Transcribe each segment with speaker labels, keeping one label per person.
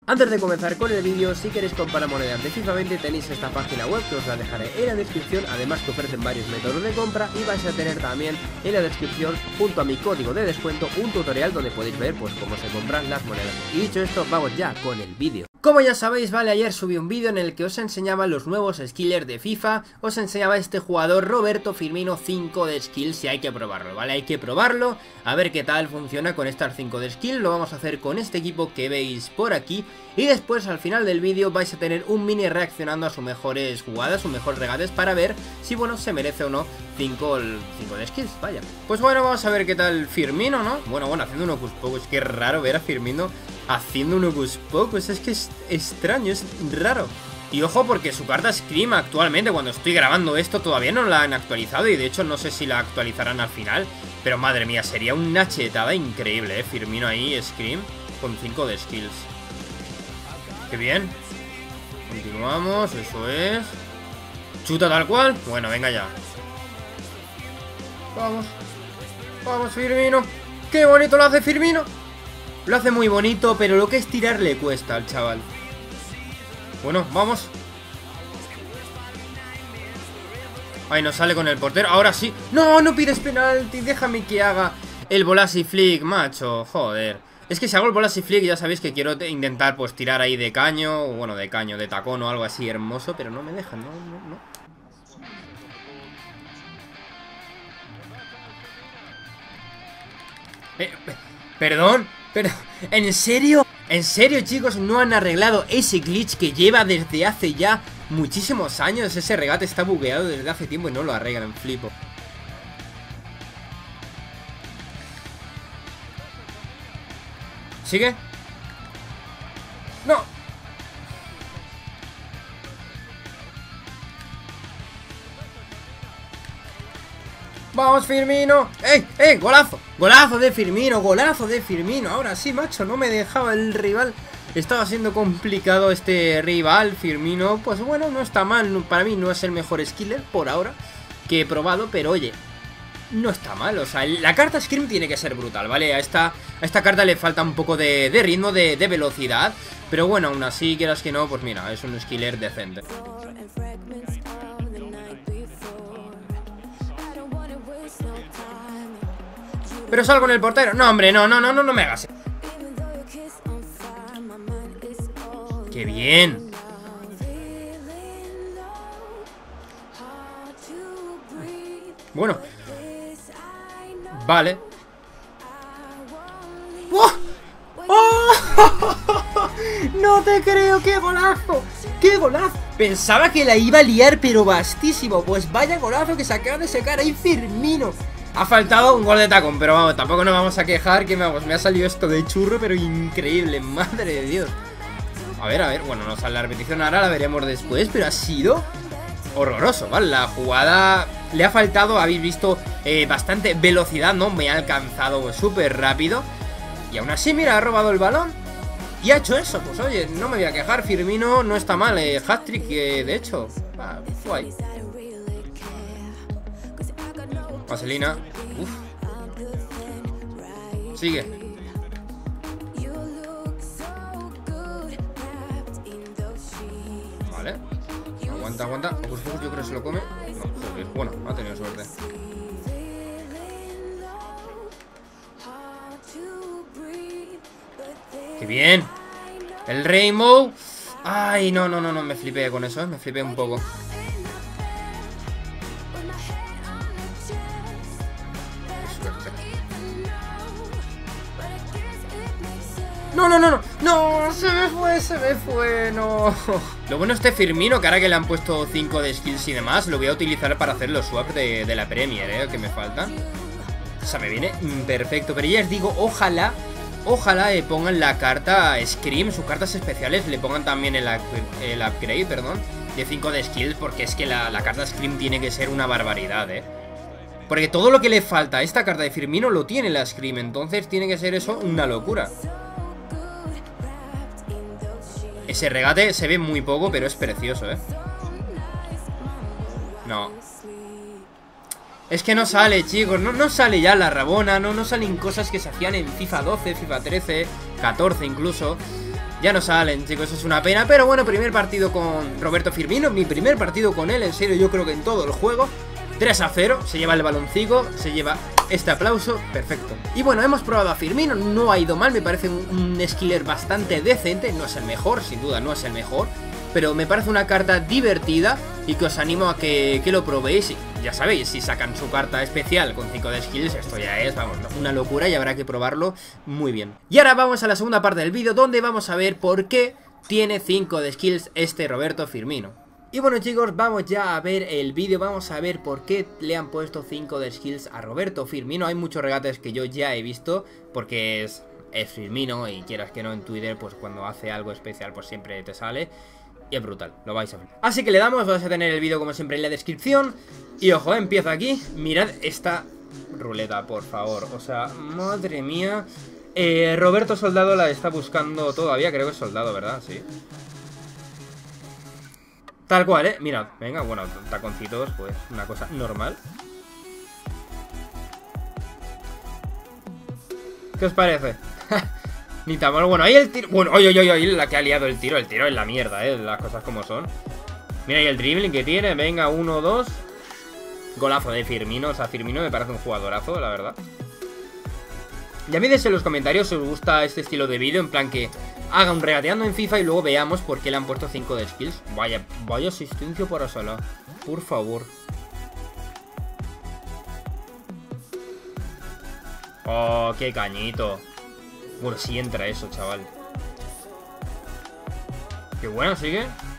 Speaker 1: Antes de comenzar con el vídeo, si queréis comprar monedas de FIFA 20 tenéis esta página web que os la dejaré en la descripción, además que ofrecen varios métodos de compra y vais a tener también en la descripción, junto a mi código de descuento, un tutorial donde podéis ver pues cómo se compran las monedas. Y dicho esto, vamos ya con el vídeo. Como ya sabéis, vale, ayer subí un vídeo en el que os enseñaba los nuevos skillers de FIFA, os enseñaba este jugador Roberto Firmino 5 de skills y hay que probarlo, ¿vale? Hay que probarlo, a ver qué tal funciona con estas 5 de skills, lo vamos a hacer con este equipo que veis por aquí. Y después al final del vídeo vais a tener un mini reaccionando a sus mejores jugadas, sus mejores regates para ver si bueno se merece o no 5 de skills, vaya. Pues bueno, vamos a ver qué tal Firmino, ¿no? Bueno, haciendo un Hocus Pocus, qué raro ver a Firmino haciendo un Hocus Pocus, es que es extraño, es raro. Y ojo porque su carta Scream actualmente, cuando estoy grabando esto, todavía no la han actualizado y de hecho no sé si la actualizarán al final. Pero madre mía, sería una chetada increíble, Firmino ahí, Scream, con 5 de skills. Qué bien. Continuamos, eso es. Chuta tal cual. Bueno, venga ya. Vamos. Vamos, Firmino. Qué bonito lo hace Firmino. Lo hace muy bonito, pero lo que es tirar le cuesta al chaval. Bueno, vamos. Ahí nos sale con el portero. Ahora sí. No, no pides penalti. Déjame que haga el Bolasi Flick, macho. Joder. Es que si hago el Bolasi Flick ya sabéis que quiero intentar pues tirar ahí de caño. O bueno, de caño, de tacón o algo así hermoso. Pero no me dejan, no. Perdón, pero ¿en serio? ¿En serio, chicos? ¿No han arreglado ese glitch que lleva desde hace ya muchísimos años? Ese regate está bugueado desde hace tiempo y no lo arreglan, flipo. ¿Sigue? ¡No! ¡Vamos, Firmino! ¡Ey! ¡Golazo! ¡Golazo de Firmino! ¡Golazo de Firmino! Ahora sí, macho, no me dejaba el rival. Estaba siendo complicado este rival, Firmino. Pues bueno, no está mal. Para mí no es el mejor skiller por ahora que he probado, pero oye, no está mal. O sea, la carta Scream tiene que ser brutal, ¿vale? A esta carta le falta un poco de ritmo, de velocidad. Pero bueno, aún así, quieras que no, pues mira, es un skiller decente. Pero salgo con el portero. No, hombre, no me hagas. ¡Qué bien! Bueno. Vale. ¡Oh! ¡Oh! ¡No te creo! ¡Qué golazo! ¡Qué golazo! Pensaba que la iba a liar, pero bastísimo. Pues vaya golazo que se acaba de sacar ahí Firmino. Ha faltado un gol de tacón, pero vamos, tampoco nos vamos a quejar. Que me ha salido esto de churro, pero increíble, madre de Dios. A ver, bueno, no sale la repetición ahora, la veremos después. Pero ha sido horroroso, ¿vale? La jugada le ha faltado, habéis visto, bastante velocidad, ¿no? Me ha alcanzado súper rápido. Y aún así, mira, ha robado el balón y ha hecho eso. Pues oye, no me voy a quejar, Firmino no está mal, hat-trick, de hecho, guay. Vaselina. Uf. Sigue. Vale. Aguanta. Hocus Pocus yo creo que se lo come. No, joder. Bueno, ha tenido suerte. ¡Qué bien! El Rainbow. Ay, no, me flipé con eso, me flipé un poco. No, se me fue, no. Lo bueno este Firmino, que ahora que le han puesto 5 de skills y demás, lo voy a utilizar para hacer los swaps de la Premier, que me faltan. O sea, me viene perfecto, pero ya os digo, ojalá pongan la carta Scream, sus cartas especiales, le pongan también el upgrade, perdón, de 5 de skills, porque es que la carta Scream tiene que ser una barbaridad, porque todo lo que le falta a esta carta de Firmino lo tiene la Scream, entonces tiene que ser eso una locura. Ese regate se ve muy poco, pero es precioso, No. Es que no sale, chicos, no sale ya la Rabona, no salen cosas que se hacían en FIFA 12, FIFA 13, 14 incluso. Ya no salen, chicos, es una pena. Pero bueno, primer partido con Roberto Firmino. Mi primer partido con él, en serio, yo creo que en todo el juego. 3-0, se lleva el baloncito, se lleva este aplauso, perfecto. Y bueno, hemos probado a Firmino, no ha ido mal, me parece un skiller bastante decente. No es el mejor, sin duda no es el mejor, pero me parece una carta divertida y que os animo a que lo probéis. Y ya sabéis, si sacan su carta especial con 5 de skills, esto ya es, vamos, una locura y habrá que probarlo muy bien. Y ahora vamos a la segunda parte del vídeo, donde vamos a ver por qué tiene 5 de skills este Roberto Firmino. Y bueno, chicos, vamos ya a ver el vídeo, vamos a ver por qué le han puesto 5 de skills a Roberto Firmino. Hay muchos regates que yo ya he visto, porque es Firmino y quieras que no, en Twitter, pues cuando hace algo especial pues siempre te sale. Y es brutal, lo vais a ver. Así que le damos, vais a tener el vídeo como siempre en la descripción. Y ojo, empieza aquí, mirad esta ruleta, por favor. O sea, madre mía. Roberto Soldado la está buscando todavía, creo que es Soldado, ¿verdad? Sí. Tal cual, mirad, venga, bueno, taconcitos, pues una cosa normal. ¿Qué os parece? Ni tan mal, bueno, ahí el tiro. Bueno, oye, la que ha liado el tiro es la mierda, las cosas como son. Mira ahí el dribbling que tiene, venga, 1, 2. Golazo de Firmino, o sea, Firmino me parece un jugadorazo, la verdad. Ya me dices en los comentarios si os gusta este estilo de vídeo, en plan que haga un regateando en FIFA y luego veamos por qué le han puesto 5 de skills. Vaya asistencia para Salah, por favor. Oh, qué cañito. Bueno, sí entra eso, chaval. Qué bueno, sigue.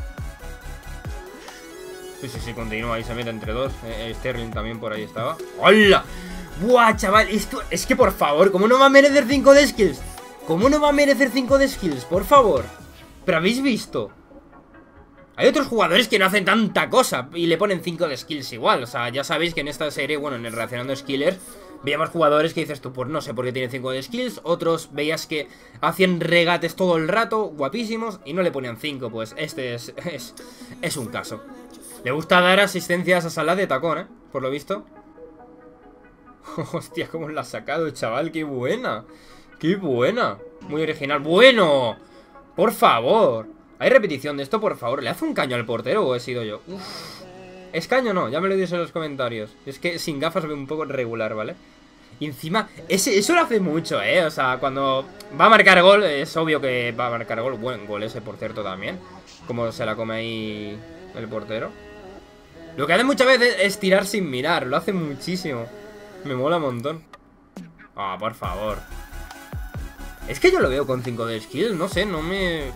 Speaker 1: Sí, continúa, ahí se mete entre dos. Sterling también por ahí estaba. ¡Hola! ¡Buah, chaval! Esto es que por favor, ¿cómo no va a merecer 5 de skills? ¿Cómo no va a merecer 5 de skills? Por favor. ¿Pero habéis visto? Hay otros jugadores que no hacen tanta cosa y le ponen 5 de skills igual. O sea, ya sabéis que en esta serie, bueno, en el Reaccionando Skillers, veíamos jugadores que dices tú, pues no sé por qué tienen 5 de skills. Otros veías que hacían regates todo el rato, guapísimos, y no le ponían 5. Pues este es un caso. Le gusta dar asistencias a Salah de tacón, por lo visto. Hostia, cómo la ha sacado, chaval, qué buena. ¡Qué buena! Muy original. ¡Bueno! Por favor. ¿Hay repetición de esto, por favor? ¿Le hace un caño al portero o he sido yo? Uf. ¿Es caño o no? Ya me lo dices en los comentarios. Es que sin gafas veo un poco regular, ¿vale? Y encima, eso lo hace mucho, O sea, cuando va a marcar gol, es obvio que va a marcar gol. Buen gol ese, por cierto, también. Como se la come ahí el portero. Lo que hace muchas veces es tirar sin mirar. Lo hace muchísimo. Me mola un montón. Ah, por favor. Es que yo lo veo con 5 de skill, no sé, no me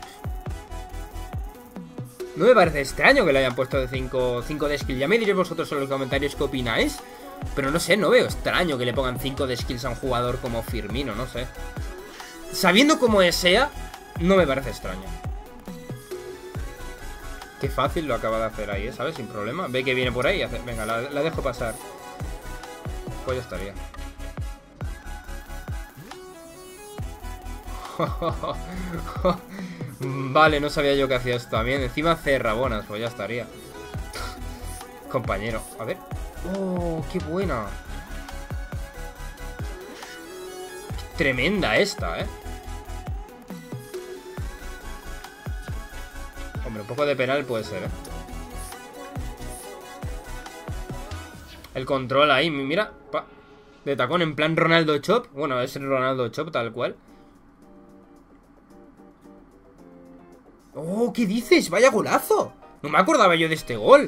Speaker 1: parece extraño que le hayan puesto de 5 de skill. Ya me diréis vosotros en los comentarios qué opináis. Pero no sé, no veo extraño que le pongan 5 de skills a un jugador como Firmino, no sé. Sabiendo cómo sea, no me parece extraño. Qué fácil lo acaba de hacer ahí, ¿sabes? Sin problema. Ve que viene por ahí, venga, la dejo pasar. Pues ya estaría. Vale, no sabía yo que hacía esto también. Encima hace rabonas, pues ya estaría. Compañero, a ver. Oh, qué buena. Tremenda esta, Hombre, un poco de penal puede ser, El control ahí, mira, de tacón en plan Ronaldo Chop. Bueno, es Ronaldo Chop tal cual. Oh, ¿qué dices? Vaya golazo. No me acordaba yo de este gol.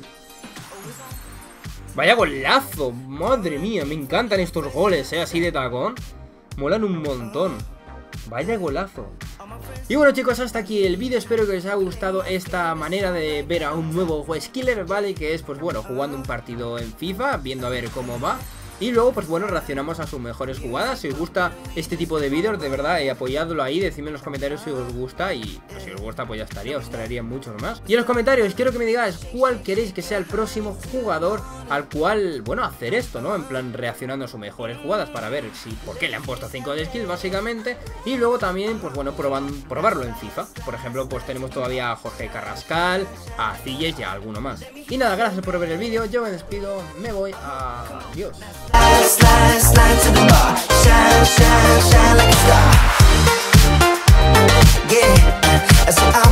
Speaker 1: Vaya golazo. Madre mía, me encantan estos goles, así de tacón. Molan un montón. Vaya golazo. Y bueno, chicos, hasta aquí el vídeo. Espero que os haya gustado esta manera de ver a un nuevo skiller, ¿vale? Que es, pues bueno, jugando un partido en FIFA, viendo a ver cómo va. Y luego, pues bueno, reaccionamos a sus mejores jugadas. Si os gusta este tipo de vídeos, de verdad, apoyadlo ahí. Decidme en los comentarios si os gusta. Y pues, si os gusta, pues ya estaría. Os traería muchos más. Y en los comentarios quiero que me digáis cuál queréis que sea el próximo jugador al cual, bueno, hacer esto, ¿no? En plan, reaccionando a sus mejores jugadas para ver si, por qué le han puesto 5 de skill, básicamente. Y luego también, pues bueno, probarlo en FIFA. Por ejemplo, pues tenemos todavía a Jorge Carrascal, a Cilles y a alguno más. Y nada, gracias por ver el vídeo. Yo me despido, me voy. Adiós. Slide to the bar, shine, shine, shine like a star.
Speaker 2: Yeah, that's what I